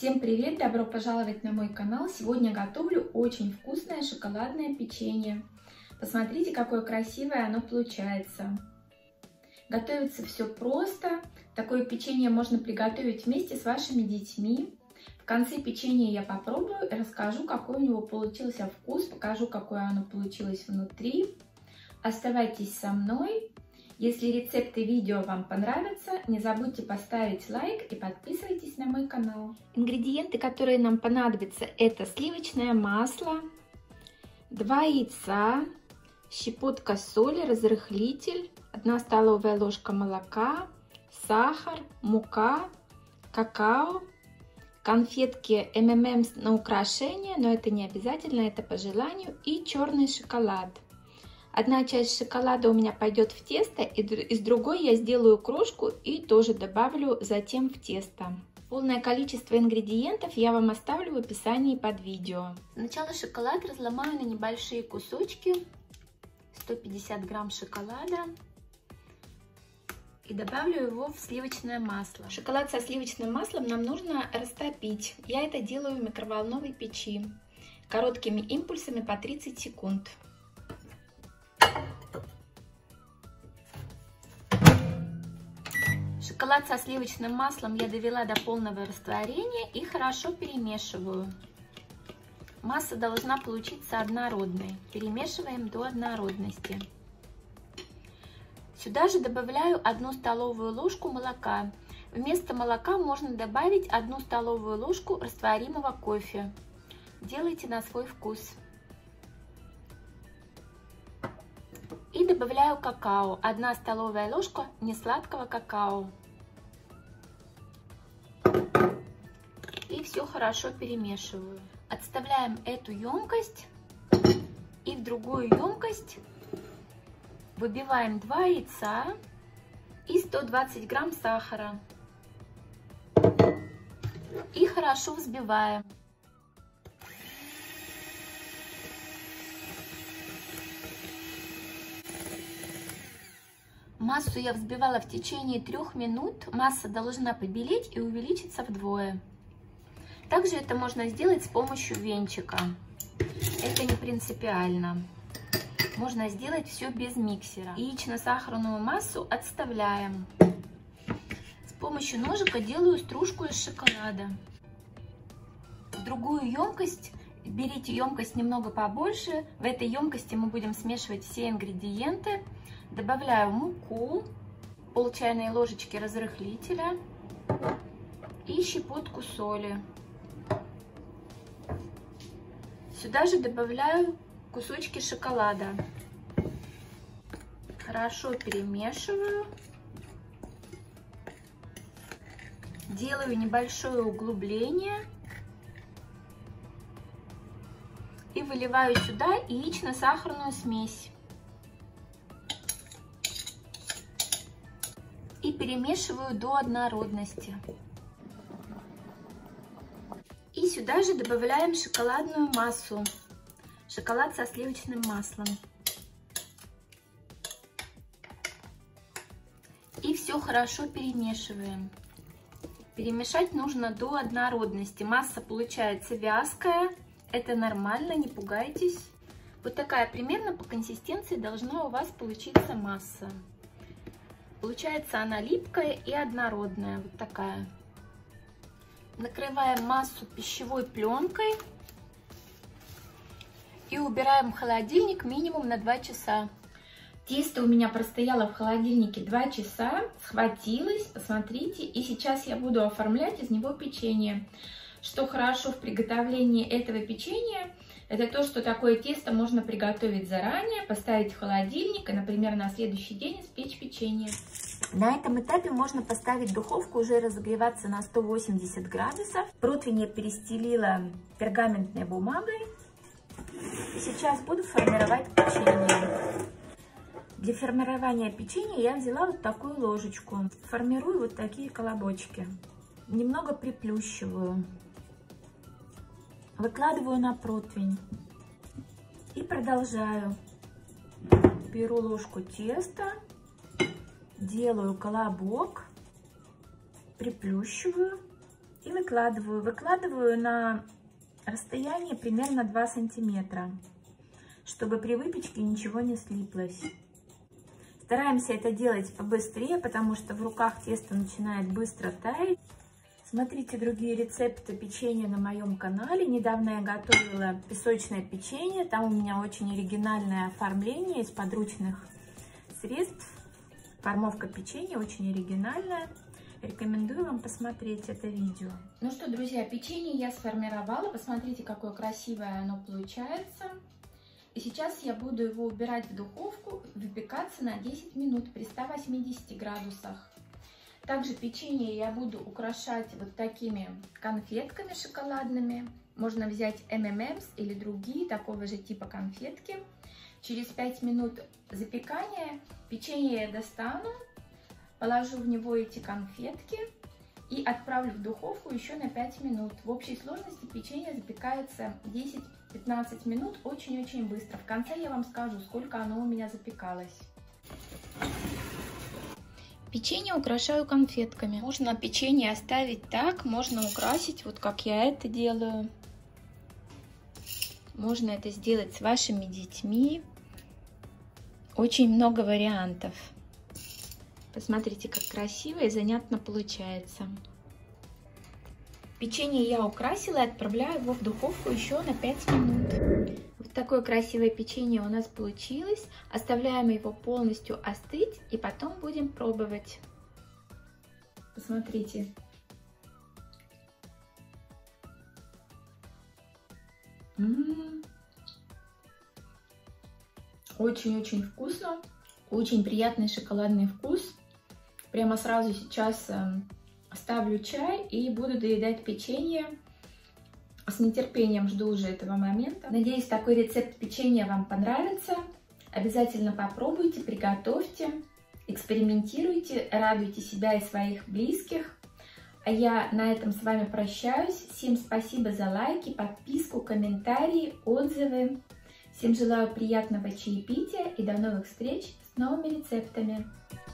Всем привет! Добро пожаловать на мой канал! Сегодня готовлю очень вкусное шоколадное печенье. Посмотрите, какое красивое оно получается. Готовится все просто. Такое печенье можно приготовить вместе с вашими детьми. В конце печенья я попробую и расскажу, какой у него получился вкус, покажу, какое оно получилось внутри. Оставайтесь со мной. Если рецепты видео вам понравятся, не забудьте поставить лайк и подписывайтесь на мой канал. Ингредиенты, которые нам понадобятся, это сливочное масло, 2 яйца, щепотка соли, разрыхлитель, 1 столовая ложка молока, сахар, мука, какао, конфетки МММ на украшение, но это не обязательно, это по желанию, и черный шоколад. Одна часть шоколада у меня пойдет в тесто, и из другой я сделаю крошку и тоже добавлю затем в тесто. Полное количество ингредиентов я вам оставлю в описании под видео. Сначала шоколад разломаю на небольшие кусочки, 150 грамм шоколада, и добавлю его в сливочное масло. Шоколад со сливочным маслом нам нужно растопить. Я это делаю в микроволновой печи короткими импульсами по 30 секунд. Шоколад со сливочным маслом я довела до полного растворения и хорошо перемешиваю. Масса должна получиться однородной. Перемешиваем до однородности. Сюда же добавляю 1 столовую ложку молока. Вместо молока можно добавить 1 столовую ложку растворимого кофе. Делайте на свой вкус. И добавляю какао, 1 столовая ложка несладкого какао. И все хорошо перемешиваю. Отставляем эту емкость и в другую емкость выбиваем 2 яйца и 120 грамм сахара. И хорошо взбиваем. Массу я взбивала в течение 3 минут. Масса должна побелеть и увеличиться вдвое. Также это можно сделать с помощью венчика. Это не принципиально. Можно сделать все без миксера. Яично-сахарную массу отставляем. С помощью ножика делаю стружку из шоколада. В другую емкость берите емкость немного побольше. В этой емкости мы будем смешивать все ингредиенты. Добавляю муку, пол чайной ложечки разрыхлителя и щепотку соли. Сюда же добавляю кусочки шоколада. Хорошо перемешиваю. Делаю небольшое углубление. И выливаю сюда яично-сахарную смесь. И перемешиваю до однородности. И сюда же добавляем шоколадную массу. Шоколад со сливочным маслом. И все хорошо перемешиваем. Перемешать нужно до однородности. Масса получается вязкая. Это нормально, не пугайтесь. Вот такая примерно по консистенции должна у вас получиться масса. Получается она липкая и однородная, вот такая. Накрываем массу пищевой пленкой и убираем в холодильник минимум на 2 часа. Тесто у меня простояло в холодильнике 2 часа, схватилось, посмотрите, и сейчас я буду оформлять из него печенье. Что хорошо в приготовлении этого печенья, это то, что такое тесто можно приготовить заранее, поставить в холодильник и, например, на следующий день испечь печенье. На этом этапе можно поставить духовку уже разогреваться на 180 градусов. Противень я перестелила пергаментной бумагой. И сейчас буду формировать печенье. Для формирования печенья я взяла вот такую ложечку. Формирую вот такие колобочки. Немного приплющиваю. Выкладываю на противень и продолжаю. Беру ложку теста, делаю колобок, приплющиваю И выкладываю на расстояние примерно 2 сантиметра, чтобы при выпечке ничего не слиплось. Стараемся это делать побыстрее, потому что в руках тесто начинает быстро таять. Смотрите другие рецепты печенья на моем канале. Недавно я готовила песочное печенье. Там у меня очень оригинальное оформление из подручных средств. Формовка печенья очень оригинальная. Рекомендую вам посмотреть это видео. Ну что, друзья, печенье я сформировала. Посмотрите, какое красивое оно получается. И сейчас я буду его убирать в духовку, выпекаться на 10 минут при 180 градусах. Также печенье я буду украшать вот такими конфетками шоколадными. Можно взять M&M's или другие такого же типа конфетки. Через 5 минут запекания печенье я достану, положу в него эти конфетки и отправлю в духовку еще на 5 минут. В общей сложности печенье запекается 10-15 минут очень-очень быстро. В конце я вам скажу, сколько оно у меня запекалось. Печенье украшаю конфетками. Можно печенье оставить так, можно украсить, вот как я это делаю. Можно это сделать с вашими детьми. Очень много вариантов. Посмотрите, как красиво и занятно получается. Печенье я украсила и отправляю его в духовку еще на 5 минут. Вот такое красивое печенье у нас получилось. Оставляем его полностью остыть и потом будем пробовать. Посмотрите. Очень-очень вкусно. Очень приятный шоколадный вкус. Прямо сразу сейчас ставлю чай и буду доедать печенье. С нетерпением жду уже этого момента. Надеюсь, такой рецепт печенья вам понравится. Обязательно попробуйте, приготовьте, экспериментируйте, радуйте себя и своих близких. А я на этом с вами прощаюсь. Всем спасибо за лайки, подписку, комментарии, отзывы. Всем желаю приятного чаепития и до новых встреч с новыми рецептами.